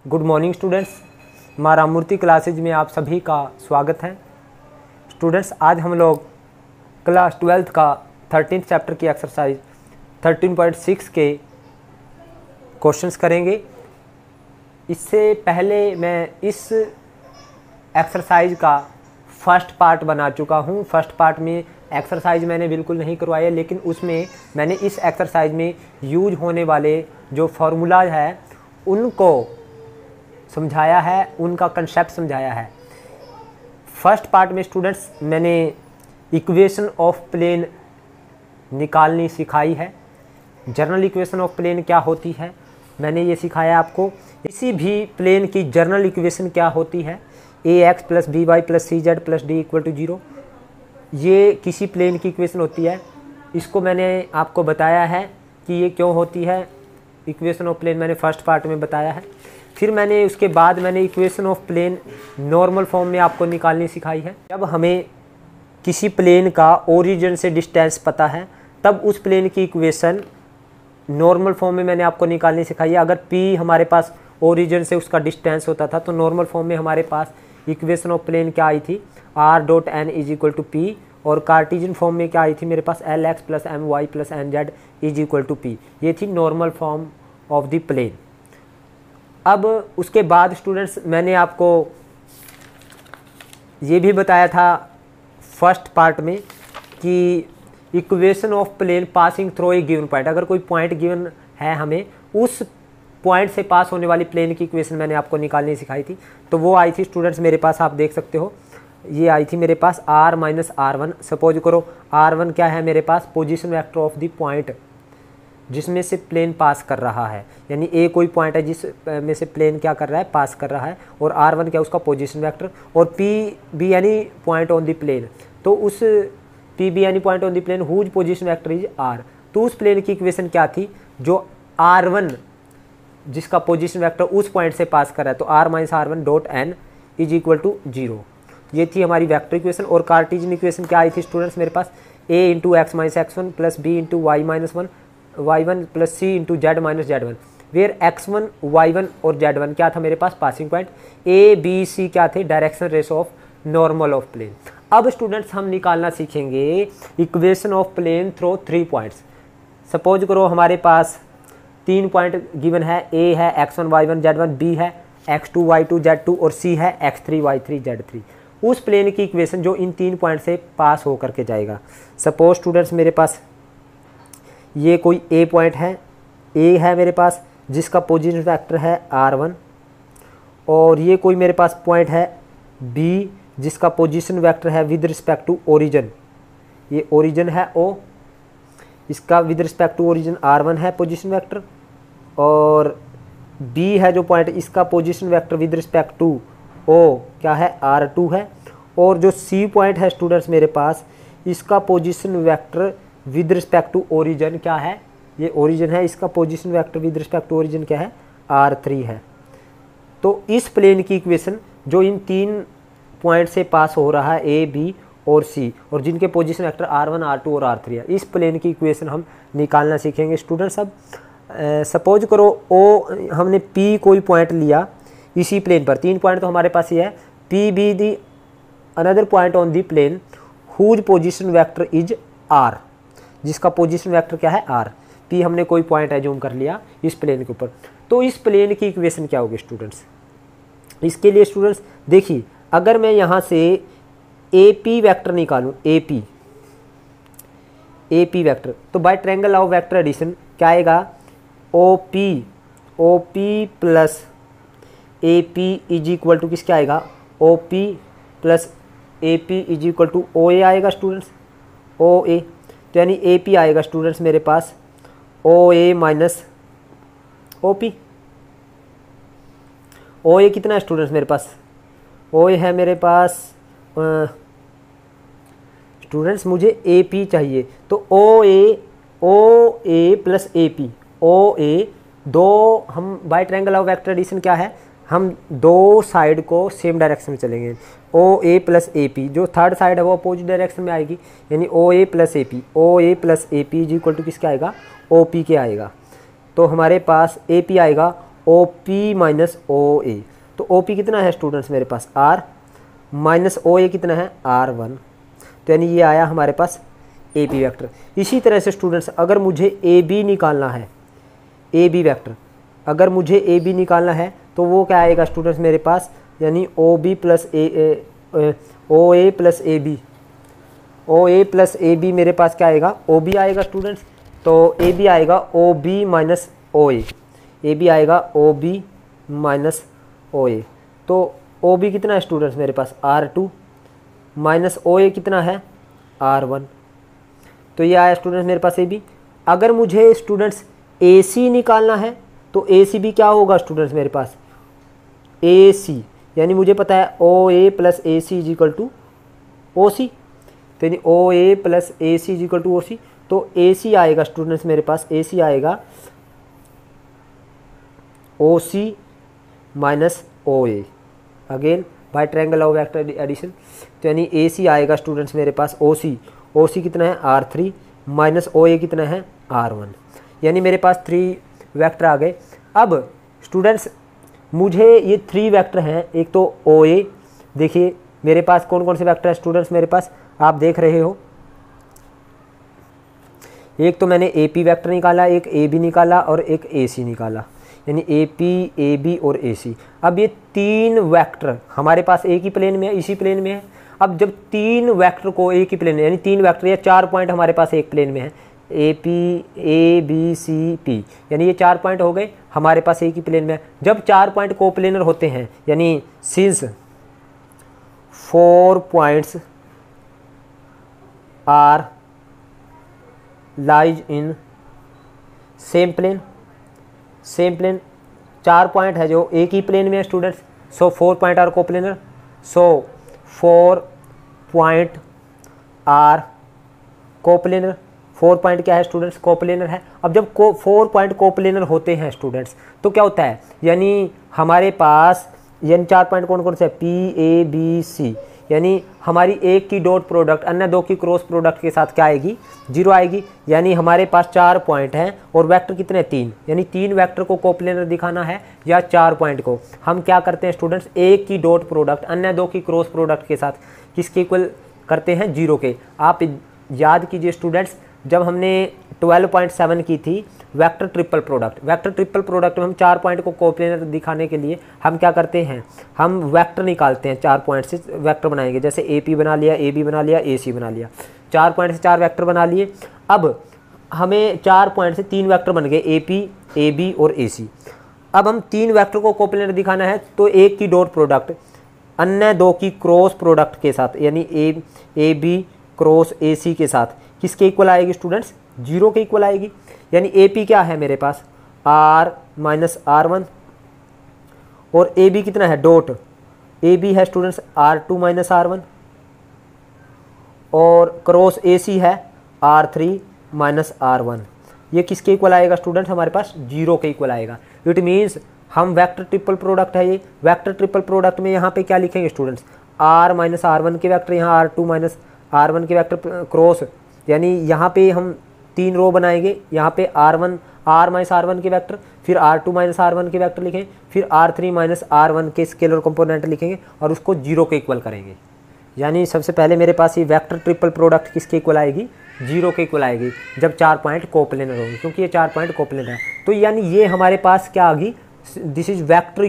Good morning students, माँ Ramamurthy classes में आप सभी का स्वागत है। स्टूडेंट्स, आज हम लोग क्लास 12th का 13th चैप्टर की एक्सरसाइज 13.6 के क्वेश्चंस करेंगे। इससे पहले मैं इस एक्सरसाइज का फर्स्ट पार्ट बना चुका हूँ। फर्स्ट पार्ट में एक्सरसाइज मैंने बिल्कुल नहीं करवाया, लेकिन उसमें मैंने इस एक्सरसाइज में यूज होने वाले जो फार्मूलाज है उनको समझाया है, उनका कंसेप्ट समझाया है। फर्स्ट पार्ट में स्टूडेंट्स मैंने इक्वेशन ऑफ प्लेन निकालनी सिखाई है। जर्नल इक्वेशन ऑफ प्लेन क्या होती है मैंने ये सिखाया आपको। किसी भी प्लेन की जर्नल इक्वेशन क्या होती है, ax plus B Y plus C Z plus D equal to 0, ये किसी प्लेन की इक्वेशन होती है। इसको मैंने आपको बताया है कि ये क्यों होती है। इक्वेशन ऑफ प्लेन मैंने फर्स्ट पार्ट में बताया है। फिर मैंने उसके बाद मैंने equation of plane normal form में आपको निकालनी सिखाई है। जब हमें किसी प्लेन का ओरिजिन से डिस्टेंस पता है तब उस प्लेन की इक्वेशन नॉर्मल फॉर्म में मैंने आपको निकालनी सिखाई है। अगर p हमारे पास ओरिजिन से उसका डिस्टेंस होता था तो नॉर्मल फॉर्म में हमारे पास इक्वेशन ऑफ प्लेन क्या आई थी, r.n इज इक्वल टू पी, और कार्टिजन फॉर्म में क्या आई थी मेरे पास, lx plus M Y plus N Z is equal to पी। ये थी normal form of the plane. अब उसके बाद स्टूडेंट्स मैंने आपको ये भी बताया था फर्स्ट पार्ट में कि equation of plane passing through a given point, अगर कोई पॉइंट गिवन है हमें उस पॉइंट से पास होने वाली प्लेन की इक्वेशन मैंने आपको निकालनी सिखाई थी। तो वो आई थी स्टूडेंट्स मेरे पास, आप देख सकते हो ये आई थी मेरे पास r माइनस r1। सपोज करो r1 क्या है मेरे पास, position vector of the point जिसमें से प्लेन पास कर रहा है, यानी ए कोई पॉइंट है जिस में से प्लेन क्या कर रहा है, पास कर रहा है, और r1 क्या उसका पोजीशन वेक्टर, और p भी यानी पॉइंट ऑन द प्लेन। तो उस p भी यानी point on the plane whose position vector is r। तो उस प्लेन की इक्वेशन क्या थी, जो r1 जिसका पोजीशन वेक्टर उस पॉइंट से पास कर रहा है, तो r minus r1 dot n is equal to 0। ये थी हमारी वेक्टर इक्वेशन। और कार्टेशियन इक्वेशन क्या आई थी स्टूडेंट्स मेरे पास, a into x minus x1 plus b into Y minus 1 y1 plus c into Z minus z1, where x1 y1 और z1 क्या था मेरे पास, passing point. a b c क्या थे, direction ratios of normal of plane. अब students हम निकालना सीखेंगे equation of plane through 3 points. Suppose करो हमारे पास 3 पॉइंट गिवन है, a है x1 y1 z1, b है x2 y2 z2 और c है x3 y3 z3। उस प्लेन की इक्वेशन जो इन 3 पॉइंट से पास हो करके जाएगा। सपोज स्टूडेंट्स मेरे पास ये कोई a पॉइंट है, a है मेरे पास जिसका पोजीशन वेक्टर है r1, और ये कोई मेरे पास पॉइंट है b जिसका पोजीशन वेक्टर है विद रिस्पेक्ट टू ओरिजिन, ये ओरिजिन है o, इसका with respect to origin r1 है पोजीशन वेक्टर, और b है जो पॉइंट इसका position vector with respect to o क्या है, r2 है, और जो c पॉइंट है स्टूडेंट्स मेरे पास इसका position vector with respect to origin क्या है, ये ओरिजिन है, इसका position vector with respect to origin क्या है, r3 है। तो इस प्लेन की इक्वेशन जो इन 3 पॉइंट से पास हो रहा है a b और c, और जिनके पोजीशन वेक्टर r1 r2 और r3 है, इस प्लेन की इक्वेशन हम निकालना सीखेंगे स्टूडेंट्स। अब सपोज करो o हमने p कोई पॉइंट लिया इसी प्लेन पर, 3 पॉइंट तो हमारे पास ये है, p b the another point on the plane whose position vector is r, जिसका पोजीशन वेक्टर क्या है r। p हमने कोई पॉइंट एज्यूम कर लिया इस प्लेन के ऊपर। तो इस प्लेन की इक्वेशन क्या होगी स्टूडेंट्स, इसके लिए स्टूडेंट्स देखिए, अगर मैं यहाँ से AP वेक्टर निकालूँ, AP वेक्टर, तो by triangle of vector addition क्या आएगा, OP plus AP is equal to किसका आएगा, OP plus AP is equal to OA आएगा स्टूडेंट्स, OA। तो यानी AP आएगा स्टूडेंट्स मेरे पास OA माइनस OP। OA कितना है स्टूडेंट्स मेरे पास, OA है मेरे पास स्टूडेंट्स मुझे AP चाहिए, तो OA प्लस AP, OA दो हम by triangle of vector addition क्या है, हम दो साइड को सेम डायरेक्शन में चलेंगे। OA प्लस AP जो थर्ड साइड है वो अपोजिट डायरेक्शन में आएगी, यानी OA plus AP is equal to किसका आएगा, OP के आएगा। तो हमारे पास AP आएगा ओ पी माइनस ओ ए। तो ओ पी कितना है स्टूडेंट्स मेरे पास आर, माइनस ओ ए कितना है R1। तो यानी ये आया हमारे पास ए बी वैक्टर। इसी तरह से स्टूडेंट्स अगर मुझे ए बी निकालना है, ए बी वैक्टर अगर मुझे ए बी निकालना है तो वो क्या आएगा स्टूडेंट्स मेरे पास, यानी O B plus O A plus A B, O A plus A B मेरे पास क्या आएगा, ओ बी आएगा स्टूडेंट्स। तो ए बी आएगा O B minus O A B आएगा ओ बी माइनस ओ ए। तो ओ बी कितना है स्टूडेंट्स मेरे पास R2 माइनस ओ ए कितना है R1। तो ये आया स्टूडेंट्स मेरे पास ए बी। अगर मुझे स्टूडेंट्स ए सी निकालना है तो ए सी भी क्या होगा स्टूडेंट्स मेरे पास ए सी, यानी मुझे पता है O A plus A C is equal to O C. तो यानी O A plus A C is equal to O C. तो ए सी आएगा स्टूडेंट्स मेरे पास, ए सी आएगा O C minus O A, again by triangle of vector addition. तो यानी ए C आएगा students मेरे पास ओ सी कितना है R3 माइनस ओ ए कितना है R1। यानी मेरे पास 3 वेक्टर आ गए। अब स्टूडेंट्स मुझे ये 3 वेक्टर हैं, एक तो ओ ए, देखिए मेरे पास कौन कौन से वेक्टर है स्टूडेंट्स मेरे पास आप देख रहे हो, एक तो मैंने ए पी वैक्टर निकाला, एक ए बी निकाला और एक ए सी निकाला, यानी ए पी ए बी और ए सी। अब ये 3 वेक्टर हमारे पास एक ही प्लेन में है, इसी प्लेन में है। अब जब 3 वेक्टर को एक ही प्लेन में, यानी 3 वेक्टर या 4 पॉइंट हमारे पास एक प्लेन में है, A P A B C P, यानी ये 4 पॉइंट हो गए हमारे पास एक ही प्लेन में है। जब 4 पॉइंट कोप्लेनर होते हैं, यानी since 4 points are lies in same plane, 4 point है जो एक ही प्लेन में है students, so 4 point are coplanar, so 4 point are coplanar. 4 point क्या है स्टूडेंट्स कोप्लेनर है। अब जब 4 पॉइंट कोप्लेनर होते हैं स्टूडेंट्स तो क्या होता है, यानी हमारे पास यानी 4 पॉइंट कौन कौन से है पी ए बी सी, यानी हमारी एक की डॉट प्रोडक्ट अन्य 2 की क्रॉस प्रोडक्ट के साथ क्या आएगी 0 आएगी। यानी हमारे पास 4 पॉइंट हैं और वेक्टर कितने 3, यानी 3 वेक्टर को कोप्लेनर दिखाना है या 4 पॉइंट को, हम क्या करते हैं स्टूडेंट्स एक की डॉट प्रोडक्ट अन्य 2 की क्रॉस प्रोडक्ट के साथ किसके इक्वल करते हैं 0 के। आप याद कीजिए स्टूडेंट्स जब हमने 12.7 की थी वेक्टर ट्रिपल प्रोडक्ट में हम 4 पॉइंट को कोप्लेनर दिखाने के लिए हम क्या करते हैं, हम वेक्टर निकालते हैं, 4 पॉइंट से वेक्टर बनाएंगे, जैसे ए पी बना लिया, ए बी बना लिया, ए सी बना लिया, 4 पॉइंट से 4 वेक्टर बना लिए। अब हमें 4 पॉइंट से 3 वेक्टर बन गए ए पी ए बी और ए सी। अब हम 3 वेक्टर को कोप्लेनर दिखाना है तो एक की डॉट प्रोडक्ट अन्य 2 की क्रॉस प्रोडक्ट के साथ, यानी ए बी क्रॉस ए सी के साथ किसके इक्वल आएगी स्टूडेंट्स 0 के इक्वल आएगी। यानी ए पी क्या है मेरे पास R माइनस R1 और ए बी कितना है डॉट, ए बी है स्टूडेंट्स R2 माइनस R1 और क्रॉस ए सी है R3 माइनस R1। ये किसके इक्वल आएगा स्टूडेंट्स हमारे पास 0 के इक्वल आएगा। इट मीन्स हम वेक्टर ट्रिपल प्रोडक्ट है, ये वेक्टर ट्रिपल प्रोडक्ट में यहाँ पे क्या लिखेंगे स्टूडेंट्स R माइनस R1 के वेक्टर, यहाँ R2 माइनस R1 के वेक्टर क्रॉस, यानी यहाँ पे हम 3 रो बनाएंगे, यहाँ पे R माइनस R1 के वेक्टर, फिर R2 माइनस R1 के वेक्टर लिखें, फिर R3 माइनस R1 के स्केलर कंपोनेंट लिखेंगे और उसको 0 के इक्वल करेंगे। यानी सबसे पहले मेरे पास ये वेक्टर ट्रिपल प्रोडक्ट किसके इक्वल आएगी 0 के इक्वल आएगी जब 4 पॉइंट कोप्लेनर होंगे, क्योंकि ये 4 पॉइंट कोप्लेनर है। तो यानी ये हमारे पास क्या आ गई, this is vector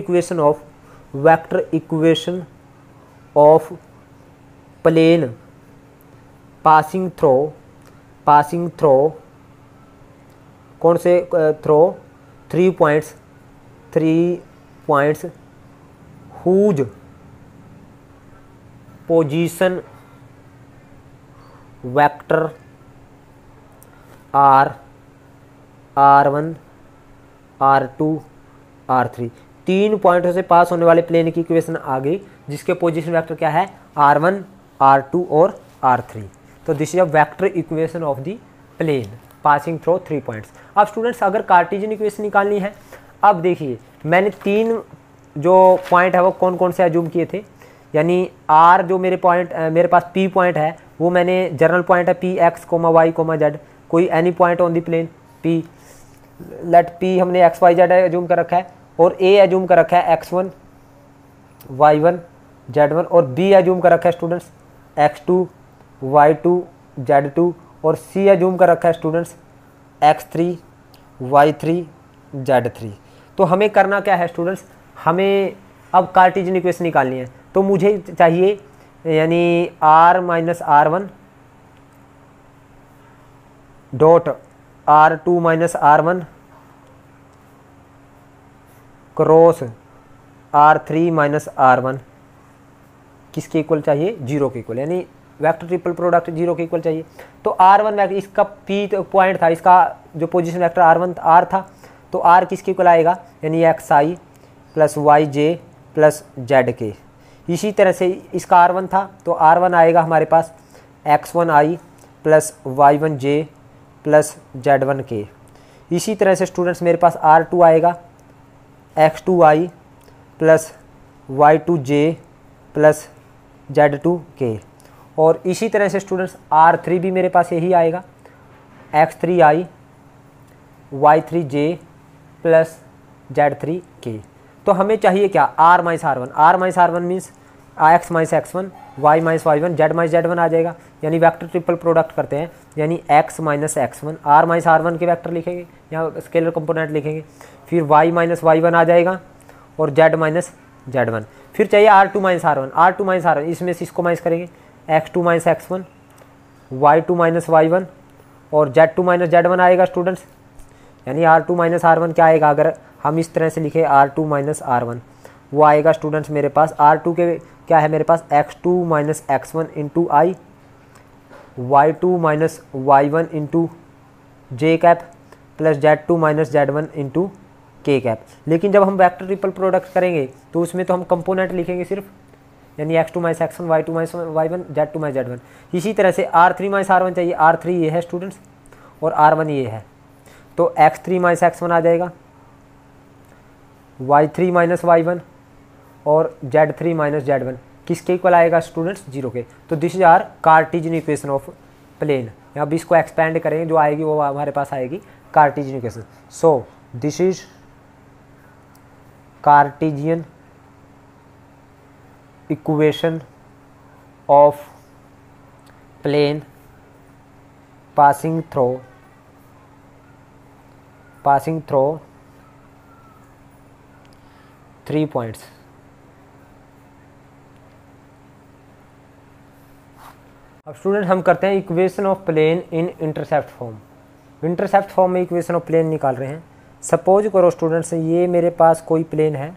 equation of plane passing through कौन से through 3 points whose position vector R1 R2 R3, 3 पॉइंटों से पास होने वाले प्लेन की इक्वेशन आ गई जिसके पोजीशन वेक्टर क्या है R1 R2 और R3। तो this is a vector equation of the plane passing through 3 points. अब स्टूडेंट्स अगर कार्टेशियन इक्वेशन निकालनी है, अब देखिए मैंने 3 जो पॉइंट है वो कौन कौन से अज्यूम किए थे, यानी R जो मेरे पास P पॉइंट है वो मैंने जनरल पॉइंट है P x, y, z, कोई any point on the plane P, let P हमने x y z अज्यूम कर रखा है, और ए एज्यूम कर रखा है x1 y1 z1 और बी एज्यूम कर रखा है स्टूडेंट्स x2 y2 z2 और सी एज्यूम कर रखा है स्टूडेंट्स x3 y3 z3। तो हमें करना क्या है स्टूडेंट्स, हमें अब कार्टेशियन इक्वेशन निकालनी है। तो मुझे चाहिए यानी r minus r1 dot r2 minus r1 cross r3 minus r1 किसके इक्वल चाहिए, 0 के इक्वल, यानी वेक्टर ट्रिपल प्रोडक्ट 0 के इक्वल चाहिए। तो r1 वेक्टर, इसका p पॉइंट था, इसका जो पोजीशन वेक्टर r1 r था, तो r किसके इक्वल आएगा, यानी xi plus yj plus zk। इसी तरह से इसका r1 था, तो r1 आएगा हमारे पास x1i plus y1j plus z1k। इसी तरह से स्टूडेंट्स मेरे पास r2 आएगा x2i plus y2j plus z2k। और इसी तरह से स्टूडेंट्स r3 भी मेरे पास यही आएगा x3i y3j प्लस z3k। तो हमें चाहिए क्या, r minus r1 means x minus x1 y minus y1 z minus z1 आ जाएगा, यानी वेक्टर ट्रिपल प्रोडक्ट करते हैं, यानी x minus x1 r minus r1 के वेक्टर लिखेंगे या स्केलर कंपोनेंट लिखेंगे, फिर y माइनस y1 आ जाएगा और z माइनस z1। फिर चाहिए r2 माइनस r1, इसमें से इसको माइनस करेंगे x2 minus x1 y2 minus y1 और z2 माइनस z1 आएगा स्टूडेंट्स, यानी r2 माइनस r1 क्या आएगा, अगर हम इस तरह से लिखे r2 माइनस r1 वो आएगा स्टूडेंट्स मेरे पास r2 के क्या है मेरे पास x2 minus x1 into I y2 minus y1 into J cap plus z2 minus z1 into K cap. लेकिन जब हम वेक्टर ट्रिपल प्रोडक्ट करेंगे तो उसमें तो हम कंपोनेंट लिखेंगे सिर्फ, यानी x2 minus x1 y2 minus y1 z2 minus z1। इसी तरह से r3 माइनस r1 चाहिए, r3 ये है स्टूडेंट्स और r1 ये है, तो x3 माइनस x1 आ जाएगा y3 माइनस y1 और z3 माइनस z1 किसके इक्वल आएगा स्टूडेंट्स, 0 के। तो this is our Cartesian equation of plane. अब इसको एक्सपेंड करेंगे, जो आएगी वो हमारे पास आएगी Cartesian equation. So this is Cartesian equation of plane passing through 3 points। अब स्टूडेंट हम करते हैं equation of plane in intercept form. Intercept form में इक्वेशन ऑफ प्लेन निकाल रहे हैं। सपोज करो स्टूडेंट्स ये मेरे पास कोई प्लेन है,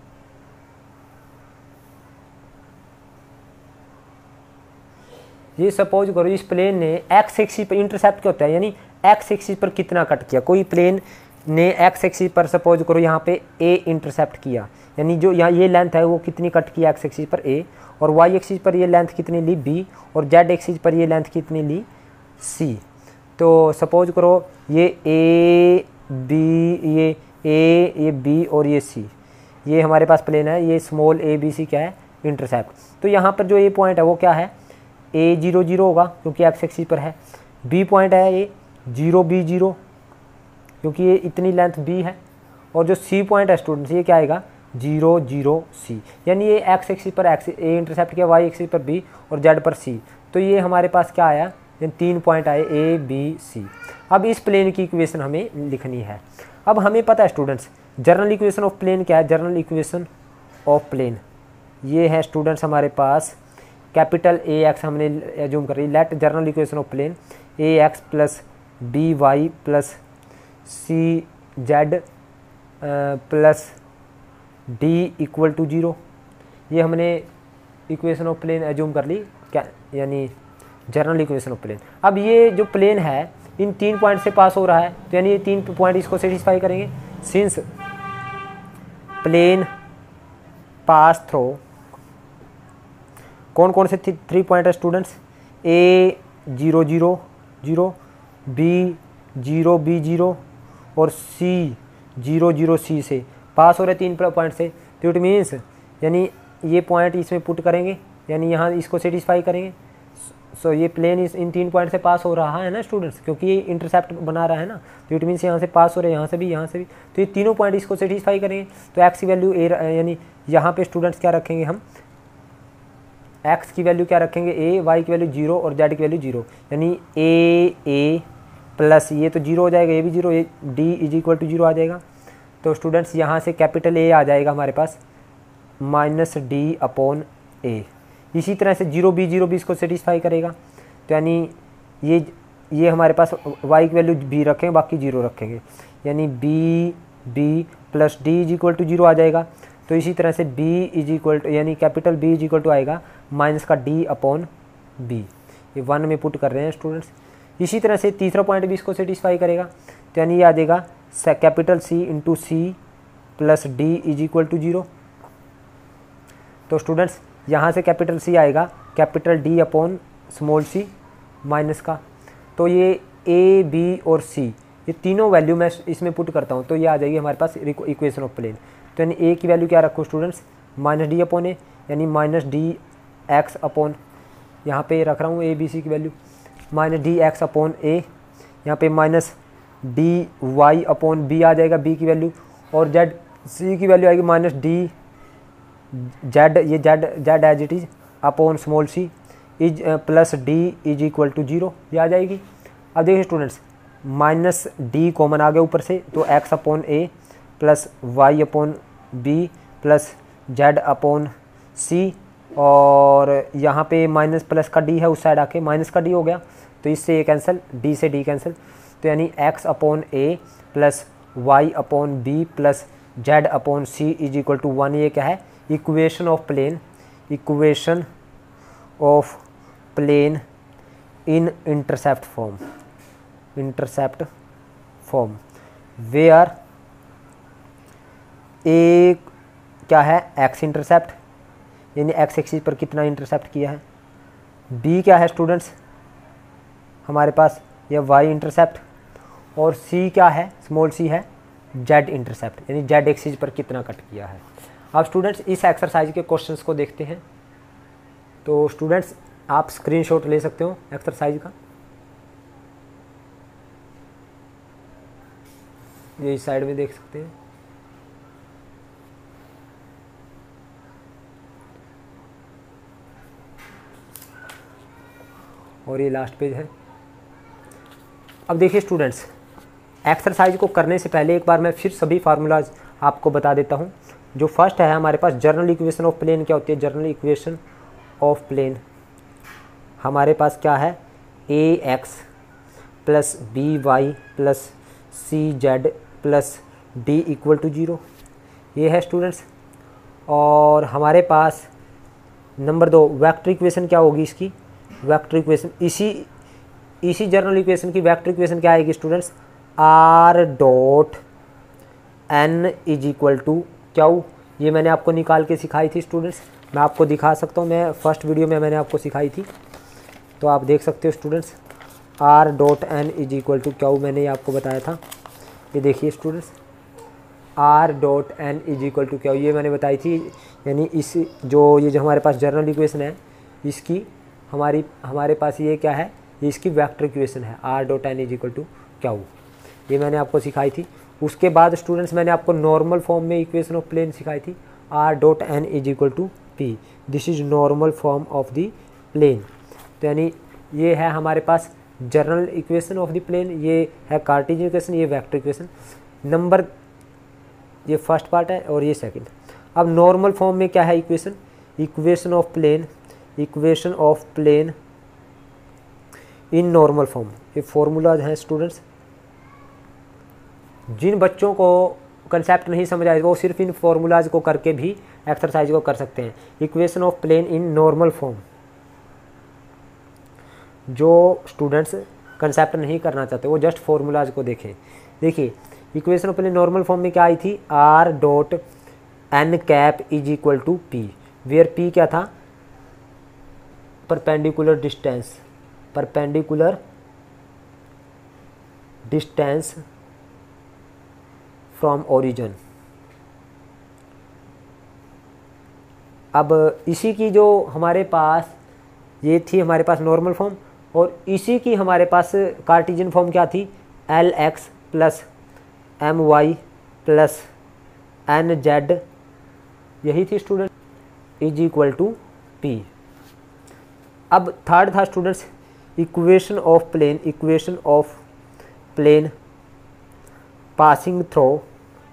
ये सपोज करो इस प्लेन ने एक्स एक्सिस पर, इंटरसेप्ट क्या होता है, यानी एक्स एक्सिस पर कितना कट किया। कोई प्लेन ने एक्स एक्सिस पर सपोज करो यहाँ पे ए इंटरसेप्ट किया, यानी जो यहाँ ये लेंथ है वो कितनी कट किया एक्स एक्सिस पर ए, और वाई एक्सिस पर ये लेंथ कितनी ली बी, और जेड एक्सिस पर ये लेंथ कितनी ली सी। तो सपोज करो ये ए बी, ये ए, ये बी और ये सी, ये हमारे पास प्लेन है, ये स्मॉल ए बी सी क्या है इंटरसेप्ट। तो यहाँ पर जो ए पॉइंट है वो क्या है, ए 0 0 होगा क्योंकि एक्स एक्सिस पर है। बी पॉइंट है ये 0 B 0 क्योंकि ये इतनी लेंथ बी है, और जो सी पॉइंट है स्टूडेंट्स ये क्या आएगा 0 0 सी, यानी ये एक्स एक्सिस पर एक्स ए इंटरसेप्ट किया, वाई एक्सिस पर बी और जेड पर सी। तो ये हमारे पास क्या आया, ये 3 पॉइंट आए ए बी सी। अब इस प्लेन की इक्वेशन हमें लिखनी है। अब हमें पता है students general equation of plane क्या है, जनरल इक्वेशन ऑफ प्लेन ये है स्टूडेंट्स हमारे पास कैपिटल ए एक्स हमने एज्यूम कर रही, let general equation of plane A x plus B Y plus C Z plus D equal to 0। ये हमने इक्वेशन ऑफ प्लेन एज्यूम कर ली क्या, यानी जनरल इक्वेशन ऑफ प्लेन। अब ये जो प्लेन है इन 3 पॉइंट से पास हो रहा है, तो यानी ये 3 पॉइंट इसको सेटिस्फाई करेंगे। सिंस प्लेन पास थ्रू कौन कौन से 3 पॉइंट है स्टूडेंट्स, ए 0 0 0, बी 0 B 0 और सी 0 0 सी से पास हो रहे 3 पॉइंट से। तो इट मीन्स यानी ये पॉइंट इसमें पुट करेंगे, यानी यहाँ इसको सेटिस्फाई करेंगे, सो ये प्लेन इन 3 पॉइंट से पास हो रहा है ना स्टूडेंट्स, क्योंकि ये इंटरसेप्ट बना रहा है ना, तो इट मीन्स यहाँ से पास हो रहे हैं, यहाँ से भी, यहाँ से भी, तो ये तीनों पॉइंट इसको सेटिस्फाई करेंगे। तो एक्स की वैल्यू ए, यानी यहाँ पे स्टूडेंट्स क्या रखेंगे हम, एक्स की वैल्यू क्या रखेंगे ए, वाई की वैल्यू 0 और जेड की वैल्यू 0, यानी ए प्लस ये तो 0 हो जाएगा, ये भी 0, ये डी इज इक्वल टू 0 आ जाएगा। तो स्टूडेंट्स यहाँ से कैपिटल ए आ जाएगा हमारे पास माइनस डी अपॉन ए। इसी तरह से 0 b इसको सेटिस्फाई करेगा, तो यानी ये हमारे पास y की वैल्यू b रखेंगे, बाकी 0 रखेंगे, यानी b plus D is equal to 0 आ जाएगा। तो इसी तरह से b इज इक्वल टू, यानी capital B is equal to आएगा माइनस का d अपॉन b, ये 1 में पुट कर रहे हैं स्टूडेंट्स। इसी तरह से तीसरा पॉइंट भी इसको सेटिस्फाई करेगा, तो यानी ये आ जाएगा capital C into C plus D is equal to 0। तो स्टूडेंट्स यहाँ से कैपिटल C आएगा capital D upon small c minus का, तो ये A B और C ये तीनों वैल्यू मैं इसमें पुट करता हूँ, तो ये आ जाएगी हमारे पास इक्वेशन ऑफ प्लेन। तो यानी A की वैल्यू क्या रखो students, minus D upon A, यानी माइनस डी एक्स अपॉन, यहाँ पे रख रहा हूँ ए बी सी की value, minus D X upon A, यहाँ पे minus D Y upon B आ जाएगा बी की वैल्यू, और जेड सी की वैल्यू आएगी माइनस डी जेड, ये Z as it is upon small C is plus D is equal to 0, ये आ जाएगी। अब देखिए स्टूडेंट्स माइनस डी कॉमन आ गया ऊपर से, तो X upon A plus Y upon B plus Z upon C, और यहाँ पे माइनस प्लस का डी है उस साइड आके माइनस का डी हो गया, तो इससे ये कैंसिल, डी से डी कैंसिल, तो यानी X upon A plus Y upon B plus Z upon C is equal to 1। ये क्या है, equation of plane, equation of plane in intercept form where A क्या है एक्स इंटरसेप्ट, यानी X axis पर कितना इंटरसेप्ट किया है, बी क्या है स्टूडेंट्स हमारे पास यह वाई इंटरसेप्ट, और सी क्या है स्मॉल सी है जेड इंटरसेप्ट, यानी जेड एक्सिस पर कितना कट किया है। अब स्टूडेंट्स इस एक्सरसाइज के क्वेश्चंस को देखते हैं। तो स्टूडेंट्स आप स्क्रीनशॉट ले सकते हो एक्सरसाइज का, ये इस साइड में देख सकते हैं। और ये लास्ट पेज है। अब देखिए स्टूडेंट्स एक्सरसाइज को करने से पहले एक बार मैं फिर सभी फार्मूलाज आपको बता देता हूँ। जो फर्स्ट है हमारे पास जर्नल इक्वेशन ऑफ प्लेन क्या होती है, जर्नल इक्वेशन ऑफ प्लेन हमारे पास क्या है, a x plus B Y plus C Z plus D equal to 0, ये है स्टूडेंट्स। और हमारे पास नंबर 2 वेक्टर इक्वेशन क्या होगी इसकी, वेक्टर इक्वेशन इसी जर्नल इक्वेशन की वेक्टर इक्वेशन क्या आएगी students, are dot N is equal to q. ये मैंने आपको निकाल के सिखाई थी स्टूडेंट्स, मैं आपको दिखा सकता हूँ, मैं फर्स्ट वीडियो में मैंने आपको सिखाई थी, तो आप देख सकते हो students are dot N is equal to q, मैंने ये आपको बताया था। ये देखिए students are dot N is equal to q, ये मैंने बताई थी, यानी ये जो हमारे पास जर्नल इक्वेशन है इसकी हमारे पास ये क्या है, ये इसकी वेक्टर इक्वेशन है, are dot N is equal to q, ये मैंने आपको सिखाई थी। उसके बाद स्टूडेंट्स मैंने आपको नॉर्मल फॉर्म में इक्वेशन ऑफ प्लेन सिखाई थी, r dot N is equal to p, this is normal form of the plane. तो यानी ये है हमारे पास general equation of the plane, ये है कार्टेशियन इक्वेशन, ये वेक्टर इक्वेशन नंबर, ये फर्स्ट पार्ट है और ये सेकंड। अब नॉर्मल फॉर्म में क्या है equation, equation of plane, equation of plane in normal form, ये फॉर्मूलाज हैं स्टूडेंट्स। जिन बच्चों को कंसेप्ट नहीं समझ आए वो सिर्फ इन फॉर्मूलाज को करके भी एक्सरसाइज को कर सकते हैं। Equation of plane in normal form, जो स्टूडेंट्स कंसेप्ट नहीं करना चाहते वो जस्ट फॉर्मूलाज को देखें। देखिए equation of plane normal form में क्या आई थी, r dot N cap is equal to p, where p क्या था, perpendicular distance, perpendicular distance from origin. अब इसी की जो हमारे पास ये थी हमारे पास नॉर्मल फॉर्म, और इसी की हमारे पास कार्टेशियन फॉर्म क्या थी, l x plus M Y plus N z, यही थी student, is equal to p. अब थर्ड था students equation of plane passing through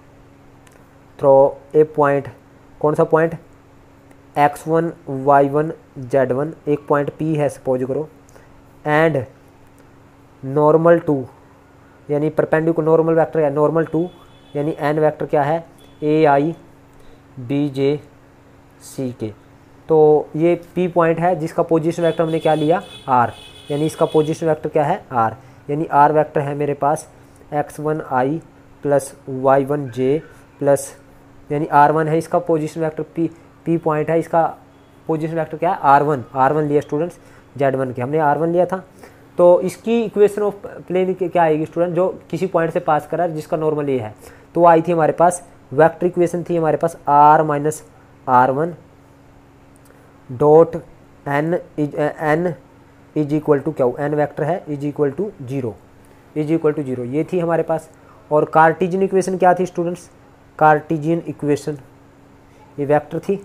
a point, कौन सा पॉइंट, x1 y1 z1, एक पॉइंट P है सपोज करो, एंड नॉर्मल टू यानी परपेंडिकुलर नॉर्मल वेक्टर है नॉर्मल टू यानी n वेक्टर क्या है ए आई बी जे सी के। तो ये P पॉइंट है जिसका पोजीशन वेक्टर हमने क्या लिया r, यानी इसका पोजीशन वेक्टर क्या है r, यानी r वेक्टर है मेरे पास x1 i plus y1 j plus, यानी r1 है इसका पोजीशन वेक्टर, P पॉइंट है इसका पोजीशन वेक्टर क्या है r1 लिया स्टूडेंट्स, z1 के हमने r1 लिया था। तो इसकी इक्वेशन ऑफ प्लेन क्या आएगी स्टूडेंट, जो किसी पॉइंट से पास कर रहा है जिसका नॉर्मल ये है, तो वो आई थी हमारे पास वेक्टर इक्वेशन थी हमारे पास r minus r1 dot n is equal to क्या, n वेक्टर है इज इक्वल टू जीरो, ये थी हमारे पास। और कार्टेशियन इक्वेशन क्या थी स्टूडेंट्स, कार्टेशियन इक्वेशन ये वेक्टर थी,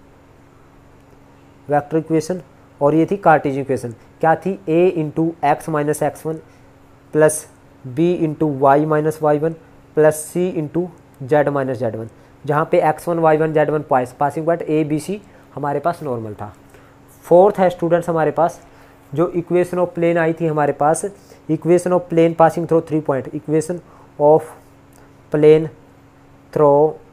वेक्टर इक्वेशन, और ये थी कार्टेशियन इक्वेशन क्या थी, a into x minus x1 plus b into Y minus y1 plus c into Z minus z1, जहाँ पे x1 y1 z1 passing point a b c हमारे पास नॉर्मल था। फोर्थ है स्टूडेंट्स हमारे पास जो इक्वेशन ऑफ प्लेन आई थी हमारे पास, equation of plane passing through 3 point, equation of plane through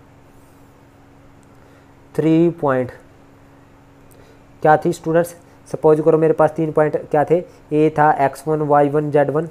3 point क्या थी स्टूडेंट्स, सपोज करो मेरे पास 3 पॉइंट क्या थे, ए था x1 y1 z1,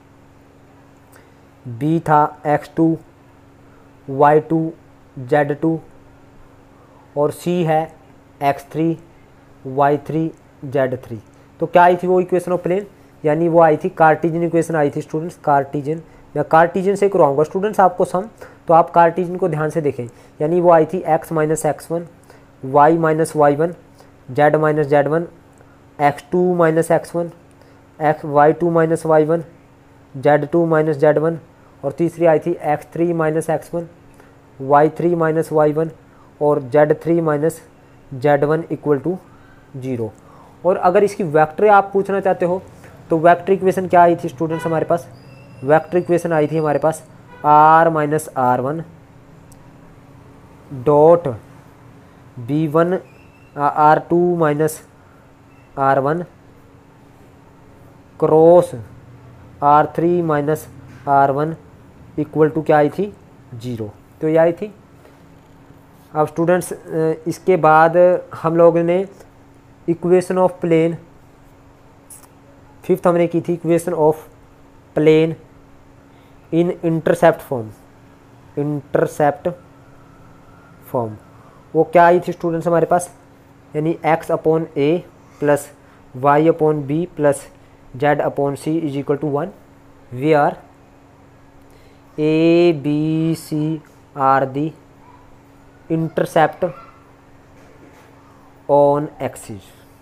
बी था x2 y2 z2, और सी है x3 y3 z3। तो क्या आई थी वो इक्वेशन ऑफ प्लेन, यानी वो आई थी कार्टेशियन इक्वेशन आई थी स्टूडेंट्स, कार्टेशियन, मैं कार्टेशियन से करवाऊंगा स्टूडेंट्स आपको सम, तो आप कार्टेशियन को ध्यान से देखें, यानी वो आई थी x minus x1 y minus y1 z minus z1 x2 minus x1 y2 minus y1 z2 minus z1, और तीसरी आई थी x3 minus x1 y3 minus y1 और z3 minus z1 equal to 0। और अगर इसकी वेक्टर आप पूछना चाहते हो तो वेक्टर इक्वेशन क्या आई थी स्टूडेंट्स हमारे पास, वेक्टर इक्वेशन आई थी हमारे पास r minus r1 dot b1 r2 minus r1 cross r3 minus r1 equal to क्या आई थी 0। तो ये आई थी। अब स्टूडेंट्स इसके बाद हम लोगों ने इक्वेशन ऑफ प्लेन, फिफ्थ हमने की थी equation of plane in intercept form, वो क्या आई थी स्टूडेंट्स हमारे पास, यानी x upon a plus y upon b plus z upon c is equal to 1, we are a b c are the intercept on axis.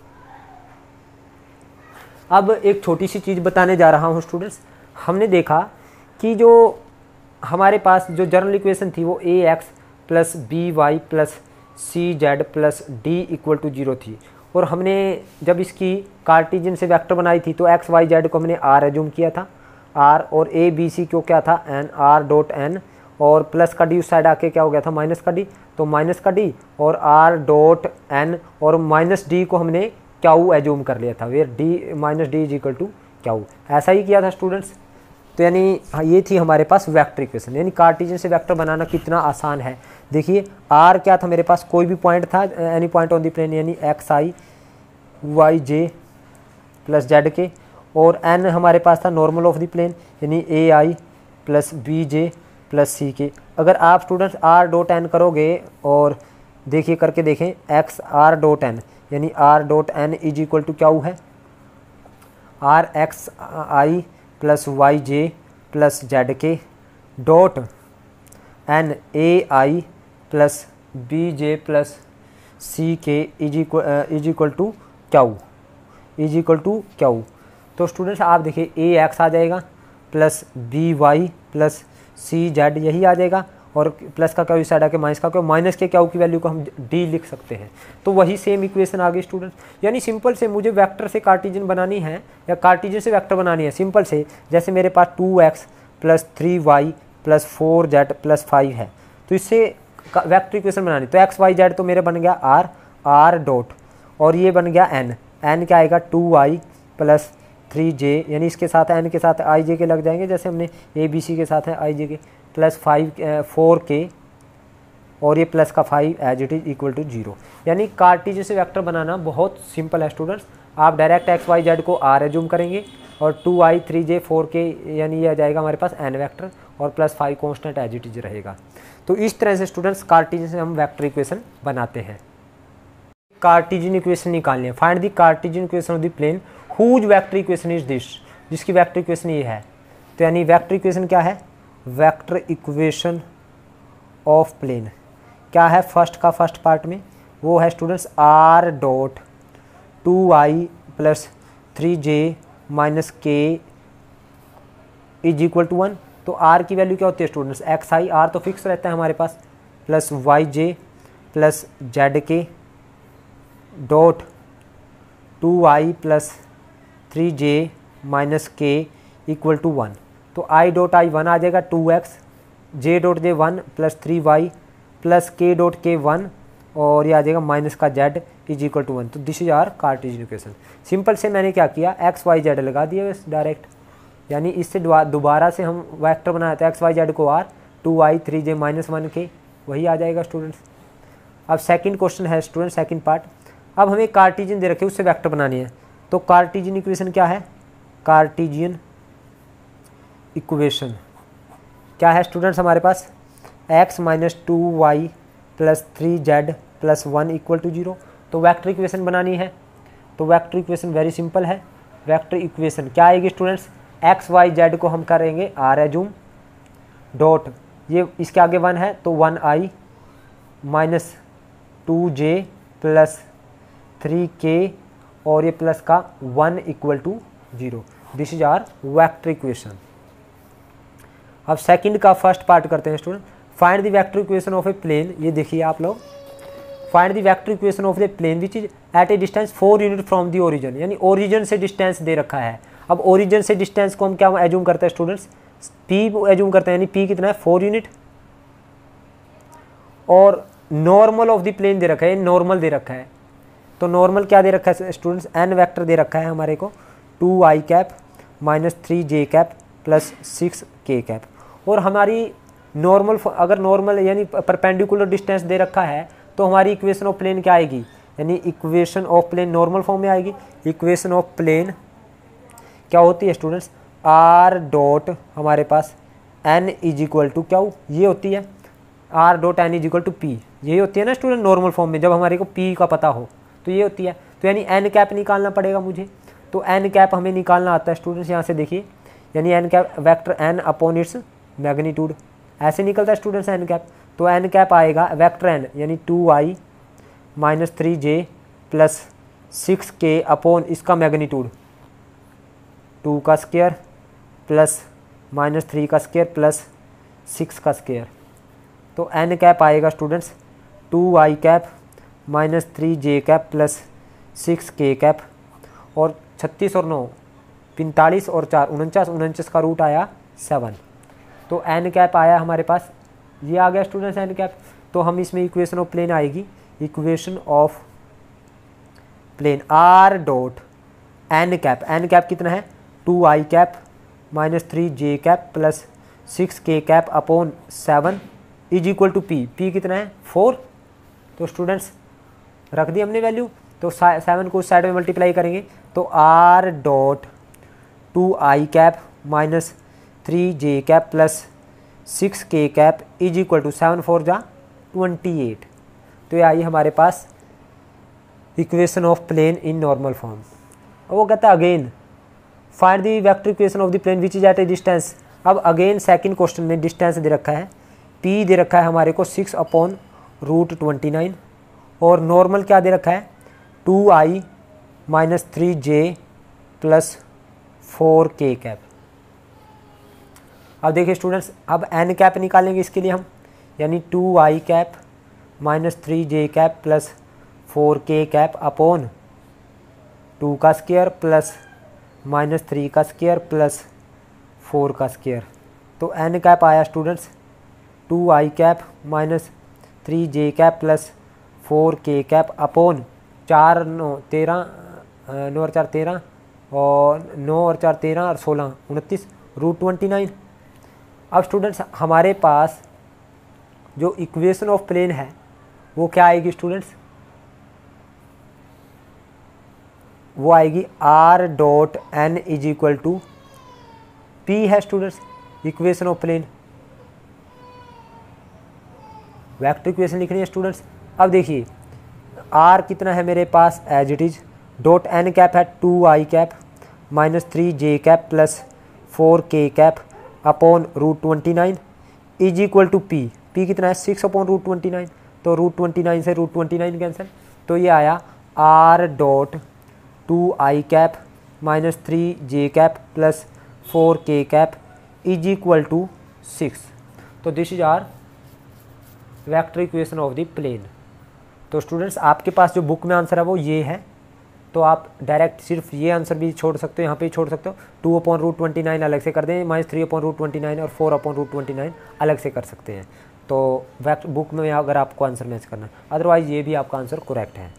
अब एक छोटी सी चीज़ बताने जा रहा हूँ स्टूडेंट्स, हमने देखा कि जो हमारे पास जो जनरल इक्वेशन थी वो a x plus B Y plus C Z plus D equal to 0 थी, और हमने जब इसकी कार्टेशियन से वेक्टर बनाई थी तो एक्स वाई जेड को हमने आर एज्यूम किया था, आर, और ए बी सी को क्या था एन, आर डॉट एन, और प्लस का डी उस साइड आके क्या हो गया था माइनस का डी, तो माइनस का डी और आर डॉट एन, और माइनस डी को हमने क्याऊ एज्यूम कर लिया था, where d minus d is equal to q, ऐसा ही किया था स्टूडेंट्स। तो यानी ये थी हमारे पास वेक्टर इक्वेशन, यानी कार्टेशियन से वेक्टर बनाना कितना आसान है। देखिए आर क्या था मेरे पास, कोई भी पॉइंट था any point on the plane, यानी x i y j plus z k, और एन हमारे पास था नॉर्मल ऑफ द प्लेन, यानी a i plus b j plus c k. अगर आप स्टूडेंट्स आर डॉट एन करोगे और देखिए करके देखें एक्स आर डॉट एन, यानी are dot N is equal to क्या है r x i plus y j plus z k dot n a i plus b j plus c k is equal to q, is equal to q. तो students आप देखिए a x आ जाएगा plus B Y plus सी z, यही आ जाएगा, और plus का क्यू इस साइड आके माइनस का क्यू, माइनस के क्यू की वैल्यू को हम डी लिख सकते हैं। तो वही सेम इक्वेशन आ गई स्टूडेंट्स। यानी सिंपल से मुझे वेक्टर से कार्टेशियन बनानी है या कार्टेशियन से वेक्टर बनानी है, सिंपल से जैसे मेरे पास 2x plus 3y plus 4z plus 5 है, तो इससे वेक्टर इक्वेशन बनानी। तो एक्स वाई जेड तो मेरे बन गया r डॉट, और ये बन गया n क्या आएगा 2i प्लस 3j, यानी इसके साथ n के साथ ij के लग जाएंगे, जैसे हमने abc के साथ है ij के, प्लस 4k, और ये प्लस का 5 as it is equal to 0। यानी कार्टेशियन से वेक्टर बनाना बहुत सिंपल है स्टूडेंट्स। आप डायरेक्ट एक्स वाई जेड को r एज्यूम करेंगे, और 2i 3j 4k, यानी ये आ जाएगा हमारे पास n वेक्टर, और plus 5 constant as it is रहेगा। तो इस तरह से स्टूडेंट्स कार्टेशियन से हम वेक्टर इक्वेशन बनाते हैं। कार्टेशियन इक्वेशन निकालनी है, find the Cartesian equation of the plane whose vector equation is this, जिसकी वेक्टर इक्वेशन ये है। तो यानी वेक्टर इक्वेशन क्या है, वेक्टर इक्वेशन ऑफ प्लेन क्या है, फर्स्ट पार्ट में वो है students r dot 2i plus 3j minus k is equal to 1। तो r की वैल्यू क्या होती है स्टूडेंट्स, xi, r तो फिक्स रहता है हमारे पास, plus yj plus zk dot 2i plus 3j minus k equal to 1। तो i डॉट i 1 आ जाएगा 2x, j dot j 1 plus 3y plus k dot k 1, और ये आ जाएगा माइनस का z इज इक्वल टू 1। तो this is our Cartesian equation. Simple से मैंने क्या किया, एक्स वाई जेड लगा दिया बस डायरेक्ट, यानी इससे दोबारा से हम वेक्टर बनाए थे एक्स वाई जेड को r 2i 3j minus 1k, वही आ जाएगा स्टूडेंट्स। अब सेकंड क्वेश्चन है स्टूडेंट, सेकंड पार्ट। अब हमें कार्टेशियन दे रखे उससे वेक्टर बनानी है। तो कार्टेशियन इक्वेशन क्या है, कार्टेशियन इक्वेशन क्या है स्टूडेंट्स हमारे पास, x minus 2y plus 3z plus 1 equal to 0। तो वेक्टर इक्वेशन बनानी है, तो वेक्टर इक्वेशन वेरी सिंपल है। वेक्टर इक्वेशन क्या आएगी स्टूडेंट्स, एक्स वाई जेड को हम करेंगे r एज्यूम डॉट, ये इसके आगे 1 है तो 1i minus 2j plus 3k, और ये प्लस का 1 equal to 0। This is are vector equation. अब सेकंड का फर्स्ट पार्ट करते हैं student, find the vector equation of a plane. ये देखिए आप लोग, find the vector equation of the plane which is at a distance 4 unit from the origin, यानी origin से डिस्टेंस दे रखा है। अब ओरिजिन से डिस्टेंस को हम क्या एज्यूम करते हैं स्टूडेंट्स, p एज्यूम करते हैं, यानी p कितना है 4 यूनिट, और नॉर्मल ऑफ द प्लेन दे रखा है, नॉर्मल दे रखा है। तो नॉर्मल क्या दे रखा है स्टूडेंट्स, n वेक्टर दे रखा है हमारे को 2i cap minus 3j cap plus 6k cap, और हमारी नॉर्मल, अगर नॉर्मल यानी परपेंडिकुलर डिस्टेंस दे रखा है, तो हमारी इक्वेशन ऑफ प्लेन क्या आएगी, यानी equation of plane normal form में आएगी। इक्वेशन ऑफ प्लेन क्या होती है स्टूडेंट्स, r डॉट हमारे पास n इज इक्वल टू क्या ये होती है, r dot n is equal to p, यही होती है ना स्टूडेंट नॉर्मल फॉर्म में, जब हमारे को p का पता हो तो ये होती है। तो यानी n कैप निकालना पड़ेगा मुझे, तो n कैप हमें निकालना आता है स्टूडेंट्स, यहाँ से देखिए, यानी n cap vector n upon its magnitude, ऐसे निकलता है स्टूडेंट्स n कैप। तो n कैप आएगा वेक्टर n यानी 2i minus 3j plus 6k upon इसका मैग्नीट्यूड 2 का स्क्वायर प्लस माइनस 3 का स्क्वायर प्लस 6 का स्क्वायर। तो n कैप आएगा students 2i cap minus 3j cap plus 6k cap, और 36 और 9 45 और 4 49, 49 का रूट आया 7। तो n कैप आया हमारे पास, ये आ गया स्टूडेंट्स n कैप। तो हम इसमें इक्वेशन ऑफ प्लेन आएगी, equation of plane r dot n cap कितना है 2i cap minus 3j cap plus 6k cap upon 7 is equal to p कितना है 4। तो स्टूडेंट्स रख दी हमने वैल्यू, तो 7 को उस साइड में मल्टीप्लाई करेंगे, तो r dot 2i cap minus 3j cap plus 6k cap is equal to 7 4 जा 28। तो ये आई हमारे पास equation of plane in normal form. और वो कहता है again find the vector equation of the plane which is at a distance. अब अगेन सेकंड क्वेश्चन में डिस्टेंस दे रखा है, p दे रखा है हमारे को 6 अपॉन रूट 29, और नॉर्मल क्या दे रखा है 2i -3j plus 4k cap. अब देखिए स्टूडेंट्स, अब n कैप निकालेंगे इसके लिए हम, यानी 2i cap -3j cap plus 4k cap upon 2 का स्क्वायर प्लस -3 का स्क्वायर प्लस 4 का स्क्वायर। तो n कैप आया students 2i cap -3j cap plus 4k cap upon 4 9 13 9 और 4 13 और 9 और 4 13 और 16 29 √29। अब स्टूडेंट्स हमारे पास जो इक्वेशन ऑफ प्लेन है वो क्या आएगी स्टूडेंट्स, वो आएगी r dot n is equal to p है students, equation of plane. Vector equation लिखनी है स्टूडेंट्स। अब देखिए r कितना है मेरे पास, as it is, dot n cap है 2i cap -3j cap plus 4k cap upon √29 is equal to p। p कितना है 6 अपॉन √29, तो √29 से √29 कैंसिल, तो ये आया r dot 2i cap -3j cap plus 4k cap is equal to 6। तो this is are vector equation of the plane. तो students आपके पास जो बुक में आंसर है वो ये है, तो आप डायरेक्ट सिर्फ ये आंसर भी छोड़ सकते हो, यहाँ पे छोड़ सकते हो। 2 अपॉन √29 अलग से कर दें, -3 अपॉन √29 और 4 अपॉन √29 अलग से कर सकते हैं। तो बुक में अगर आपको आंसर मैच करना है, अदरवाइज ये भी आपका आंसर करेक्ट है।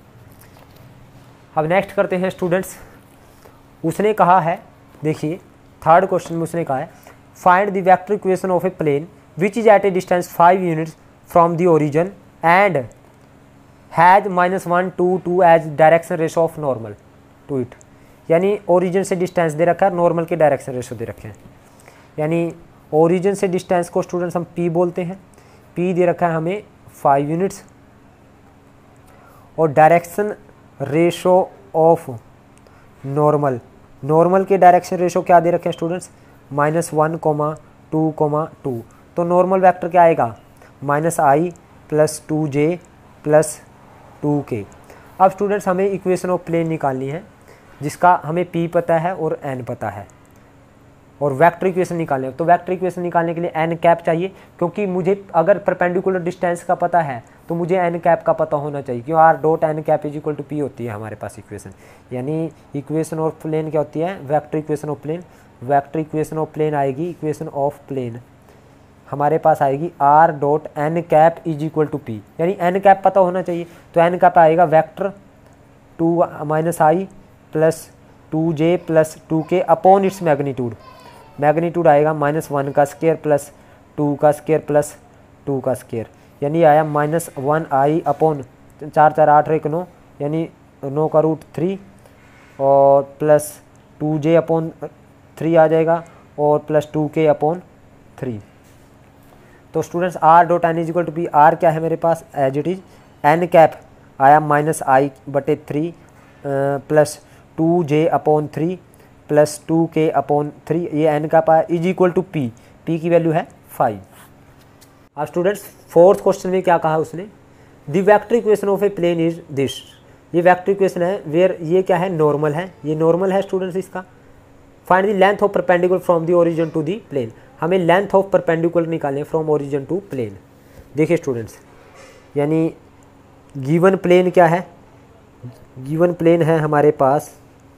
अब नेक्स्ट करते हैं स्टूडेंट्स, उसने कहा है, देखिए थर्ड क्वेश्चन में उसने कहा है find the vector equation of a plane which is at a distance 5 units from the origin and has -1 to 2 as direction ratio of normal to it. यानी ओरिजिन से डिस्टेंस दे रखा है, नॉर्मल के डायरेक्शन रेशो दे रखे हैं। यानी origin से डिस्टेंस को स्टूडेंट्स हम p बोलते हैं, p दे रखा है हमें 5 यूनिट्स, और direction ratio of normal, normal के डायरेक्शन रेशो क्या दे रखे हैं स्टूडेंट्स, -1, 2, 2। तो नॉर्मल वेक्टर क्या आएगा, -i plus 2j plus 2k। अब स्टूडेंट्स हमें इक्वेशन ऑफ प्लेन निकालनी है जिसका हमें p पता है और n पता है, और वेक्टर इक्वेशन निकालने है। तो वेक्टर इक्वेशन निकालने के लिए n कैप चाहिए, क्योंकि मुझे अगर परपेंडिकुलर डिस्टेंस का पता है तो मुझे n कैप का पता होना चाहिए, क्यों r dot n cap is equal to p होती है हमारे पास इक्वेशन। यानी इक्वेशन ऑफ प्लेन क्या होती है, vector equation of plane. Vector equation of plane आएगी, इक्वेशन ऑफ प्लेन हमारे पास आएगी r dot n cap is equal to p, यानी n कैप पता होना चाहिए। तो n कैप आएगा vector 2 -i plus 2j plus 2k upon its magnitude. Magnitude आएगा -1 का स्क्वायर प्लस 2 का स्क्वायर प्लस 2 का स्क्वायर, यानी आया -1i अपॉन 4 4 8 1 9, यानी 9 का √3 और प्लस 2j अपॉन 3 आ जाएगा और प्लस 2k अपॉन 3। तो students r dot n is equal to p, r क्या है मेरे पास, as it is n cap आया -i/3 plus 2j upon 3 plus 2k upon 3, ये n कैप आया is equal to p, p की value है 5। अब स्टूडेंट्स फोर्थ क्वेश्चन में क्या कहा उसने, the vector equation of a plane is this. ये वेक्टर इक्वेशन है वेयर ये क्या है, नॉर्मल है, ये नॉर्मल है स्टूडेंट्स इसका। Find the length of perpendicular from the origin to the plane. हमें लेंथ ऑफ परपेंडिकुलर निकालें फ्रॉम ओरिजिन टू प्लेन। देखिए स्टूडेंट्स, यानी गिवन प्लेन क्या है, गिवन प्लेन है हमारे पास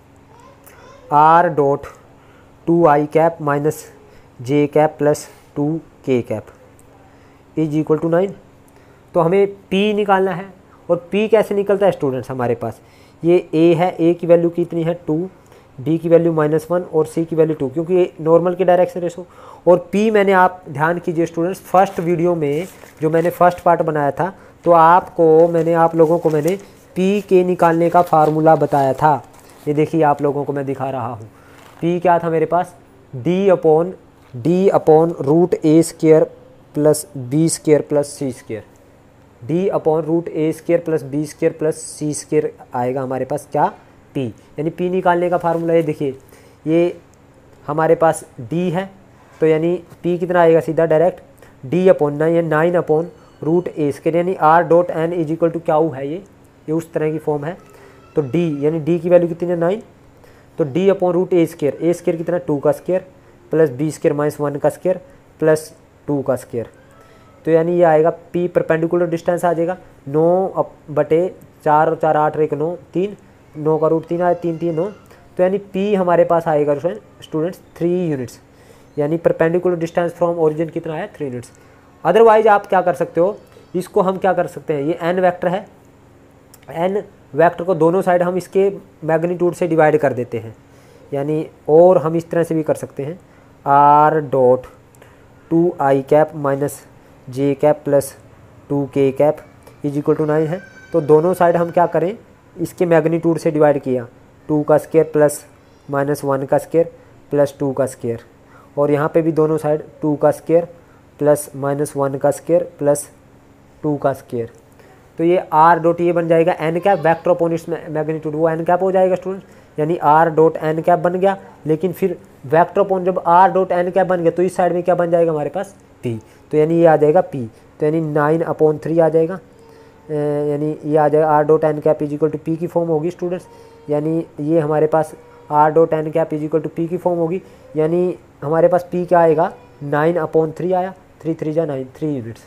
r dot 2i cap -j cap plus 2k cap is equal to 9। तो हमें p निकालना है, और p कैसे निकलता है स्टूडेंट्स, हमारे पास ये a है, a की वैल्यू कितनी है 2, b की वैल्यू -1 और c की वैल्यू 2, क्योंकि ये नॉर्मल के डायरेक्शन रेशो। और p मैंने, आप ध्यान कीजिए स्टूडेंट्स, फर्स्ट वीडियो में जो मैंने फर्स्ट पार्ट बनाया था तो आप लोगों को मैंने p के निकालने का फार्मूला बताया था। ये देखिए आप लोगों को मैं दिखा रहा हूँ। p क्या था मेरे पास, d upon √a² plus b² plus c², d upon √a² plus b² plus c² आएगा हमारे पास क्या, p। यानी p निकालने का फार्मूला ये देखिए, ये हमारे पास d है, तो यानी p कितना आएगा सीधा direct d upon 9 upon √a², यानी r dot n is equal to क्या है, ये उस तरह की फॉर्म है। तो डी यानी डी की वैल्यू कितनी है 9, तो D upon root A square कितना 2 का square plus B square minus 1 का स्केयर प्लस 2 का स्केयर। तो यानी ये आएगा पी परपेंडिकुलर डिस्टेंस आ जाएगा 9 बटे 4 और 4 8 और 1 9 3, 9 का रूट 3 आया 3 3 9, तो यानी पी हमारे पास आएगा स्टूडेंट्स 3 यूनिट्स, यानी परपेंडिकुलर डिस्टेंस फ्रॉम ओरिजिन कितना है 3 यूनिट्स। अदरवाइज आप क्या कर सकते हो, इसको हम क्या कर सकते हैं, ये एन वेक्टर है, एन वेक्टर को दोनों साइड हम इसके मैग्नीट्यूड से डिवाइड कर देते हैं, यानी और हम इस तरह से भी कर सकते हैं R dot 2i cap minus J cap plus 2k cap is equal to 9 है। तो दोनों साइड हम क्या करें, इसके मैग्नीट्यूड से डिवाइड किया, 2 का स्केयर प्लस माइनस 1 का स्केयर प्लस 2 का स्केयर, और यहाँ पे भी दोनों साइड 2 का स्केयर प्लस माइनस 1 का स्केयर प्लस 2 का स्केयर। तो ये आर डॉट ये बन जाएगा N cap, vector upon its magnitude वो एन कैप हो जाएगा स्टूडेंट, यानी आर डॉट एन कैप बन गया। लेकिन फिर वेक्टर अपॉन जब आर डॉट एन कैप बन गया तो इस साइड में क्या बन जाएगा हमारे पास पी, तो यानी ये आ जाएगा पी, तो यानी 9/3 आ जाएगा, यानी ये आ जाएगा R dot N cap is equal to P की फॉर्म होगी स्टूडेंट्स, यानी ये हमारे पास R dot N cap is equal to P की फॉर्म होगी, यानी हमारे पास पी क्या आएगा 9/3 आया, 3 3 जा 9 3 यूनिट्स।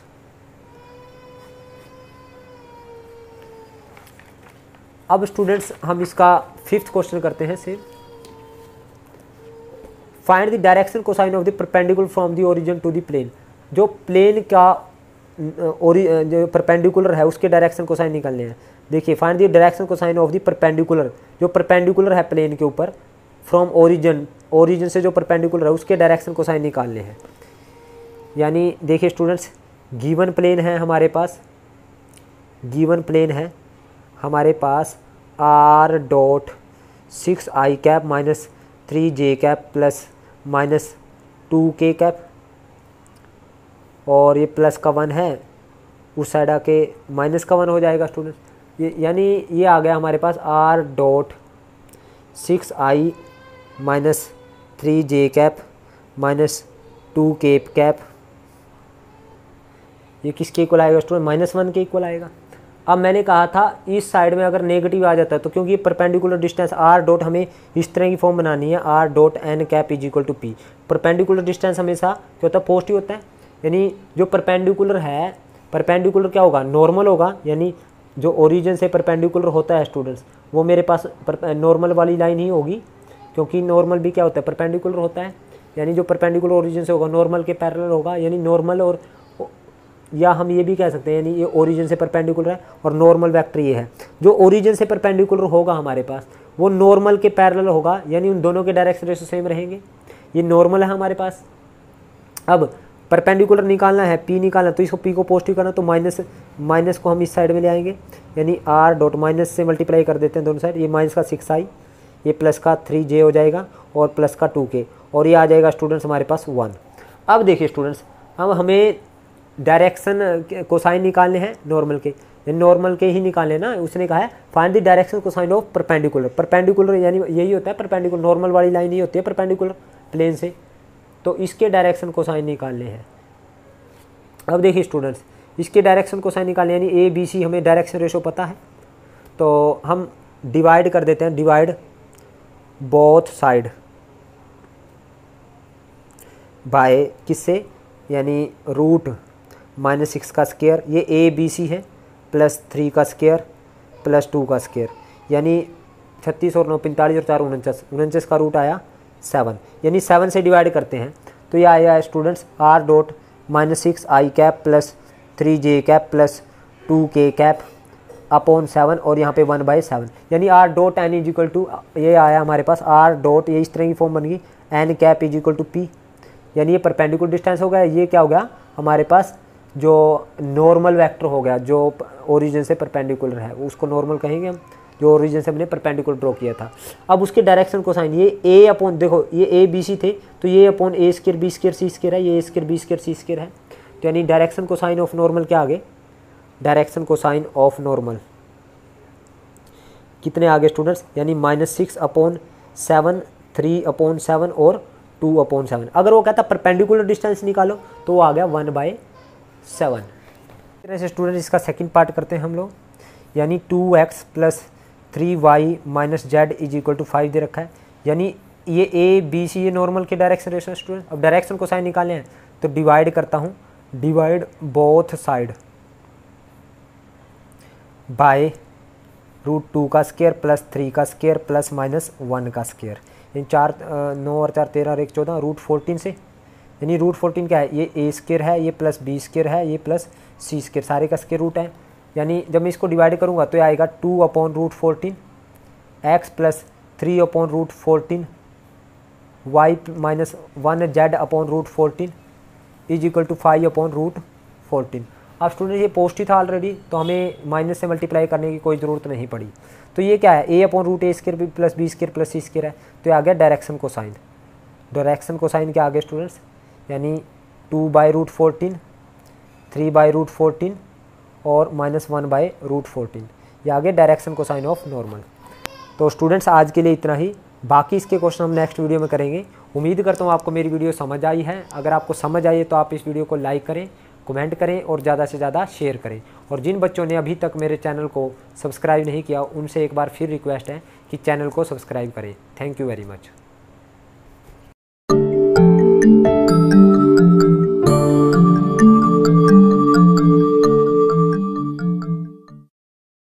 अब स्टूडेंट्स हम इसका 5th क्वेश्चन करते हैं सिर्फ, find the direction cosine of the perpendicular from the origin to the plane. जो प्लेन का जो परपेंडिकुलर है उसके डायरेक्शन कोसाइन निकालने हैं। देखिए find the direction cosine of the perpendicular, जो परपेंडिकुलर है प्लेन के ऊपर फ्रॉम ओरिजिन, ओरिजिन से जो परपेंडिकुलर है उसके डायरेक्शन कोसाइन निकालने हैं। यानी देखिए स्टूडेंट्स गिवन प्लेन है हमारे पास, गिवन प्लेन है हमारे पास R dot 6i cap minus 3j cap plus minus 2k cap, और ये प्लस का 1 है, उस साइड आके माइनस का 1 हो जाएगा स्टूडेंट, ये यानी ये आ गया हमारे पास R dot 6i minus 3j cap minus 2k cap, ये किसके इक्वल आएगा स्टूडेंट -1 के इक्वल आएगा। अब मैंने कहा था इस साइड में अगर नेगेटिव आ जाता है तो क्योंकि परपेंडिकुलर डिस्टेंस आर डॉट हमें इस तरह की फॉर्म बनानी है, are dot N cap is equal to P. Perpendicular distance हमेशा क्या होता है पॉजिटिव होता है, यानी जो परपेंडिकुलर है, परपेंडिकुलर क्या होगा नॉर्मल होगा, यानी जो ओरिजिन से परपेंडिकुलर होता है स्टूडेंट्स वो मेरे पास नॉर्मल वाली लाइन ही होगी, क्योंकि नॉर्मल भी क्या होता है परपेंडिकुलर होता है, यानी जो परपेंडिकुलर ओरिजिन से होगा नॉर्मल के पैरेलल होगा, यानी नॉर्मल और या हम ये भी कह सकते हैं यानी ये ओरिजिन से परपेंडिकुलर है और नॉर्मल वेक्टर ये है। जो ओरिजिन से परपेंडिकुलर होगा हमारे पास वो नॉर्मल के पैरेलल होगा, यानी उन दोनों के डायरेक्शन रेशो सेम रहेंगे। ये नॉर्मल है हमारे पास। अब परपेंडिकुलर निकालना है, पी निकालना, तो इसको पी को पॉजिटिव करना, तो माइनस को हम इस साइड में ले आएंगे, यानी आर डॉट माइनस से मल्टीप्लाई कर देते हैं दोनों साइड, ये माइनस का 6i, ये प्लस का 3j हो जाएगा और प्लस का 2k, और ये आ जाएगा स्टूडेंट्स हमारे पास 1। अब देखिए स्टूडेंट्स अब हमें डायरेक्शन कोसाइन निकालने हैं नॉर्मल के, नॉर्मल के ही निकालने ना, उसने कहा है find the direction cosine of perpendicular. Perpendicular यानी यही होता है परपेंडिकुलर, नॉर्मल वाली लाइन ही होती है परपेंडिकुलर प्लेन से, तो इसके डायरेक्शन कोसाइन निकालने हैं। अब देखिए स्टूडेंट्स इसके डायरेक्शन कोसाइन निकालने यानी ए बी सी हमें डायरेक्शन रेशो पता है, तो हम डिवाइड कर देते हैं, डिवाइड बोथ साइड बाय किससे, यानी रूट -6 का स्क्वायर, ये ए बी सी है, प्लस 3 का स्क्वायर प्लस 2 का स्क्वायर, यानी 36 और 9 45 और 4 49 का रूट आया 7, यानी 7 से डिवाइड करते हैं तो ये आया students are dot -6i cap plus 3j cap plus 2k cap upon 7 और यहाँ पे 1/7, यानी are dot N is equal to, ये आया हमारे पास आर डॉट, ये इस तरह की फॉर्म बन गई, N cap is equal to P, यानी ये परपेंडिकुलर डिस्टेंस हो गया, ये क्या हो गया हमारे पास जो नॉर्मल वेक्टर हो गया जो ओरिजिन से परपेंडिकुलर है उसको नॉर्मल कहेंगे हम, जो ओरिजिन से हमने परपेंडिकुलर ड्रॉ किया था। अब उसके डायरेक्शन कोसाइन ये ए अपॉन, देखो ये ए बी सी थे तो ये upon A square B square C square है, ये A square B square C square है, तो यानी डायरेक्शन कोसाइन ऑफ नॉर्मल क्या आगे, डायरेक्शन कोसाइन ऑफ नॉर्मल कितने आगे स्टूडेंट्स, यानी -6/7 3/7 और 2/7। अगर वो कहता परपेंडिकुलर डिस्टेंस निकालो तो वो आ गया 1/7। तरह से स्टूडेंट इसका सेकंड पार्ट करते हैं हम लोग, यानी 2x plus 3y minus Z is equal to 5 दे रखा है, यानी ये ए बी सी ये नॉर्मल के डायरेक्शन रेशो स्टूडेंट। अब डायरेक्शन को साइन निकाले हैं तो डिवाइड करता हूँ, डिवाइड बोथ साइड बाय √2 का स्क्वायर प्लस 3 का स्क्वायर प्लस माइनस 1 का स्क्वायर। इन 4 9 और 4 13 और 1 14 √14 से, यानी √14 क्या है, ये ए स्क्वायर है, ये प्लस बी स्क्वायर है, ये प्लस सी स्क्वायर, सारे का स्क्वायर रूट है। यानी जब मैं इसको डिवाइड करूँगा तो ये आएगा 2/√14 X plus 3/√14 Y minus 1 z/√14 is equal to 5/√14। अब स्टूडेंट ये पॉजिटिव था ऑलरेडी, तो हमें माइनस से मल्टीप्लाई करने की कोई ज़रूरत नहीं पड़ी। तो ये क्या है, a/√a² plus b square plus C square है, तो ये आ गया डायरेक्शन कोसाइन। डायरेक्शन कोसाइन क्या आ गया स्टूडेंट्स, यानी 2/√14 3/√14 और माइनस 1/√14, ये आ गया डायरेक्शन कोसाइन ऑफ नॉर्मल। तो स्टूडेंट्स आज के लिए इतना ही, बाकी इसके क्वेश्चन हम नेक्स्ट वीडियो में करेंगे। उम्मीद करता हूँ आपको मेरी वीडियो समझ आई है। अगर आपको समझ आई है तो आप इस वीडियो को लाइक करें, कमेंट करें और ज़्यादा से ज़्यादा शेयर करें। और जिन बच्चों ने अभी तक मेरे चैनल को सब्सक्राइब नहीं किया, उनसे एक बार फिर रिक्वेस्ट है कि चैनल को सब्सक्राइब करें। Thank you very much.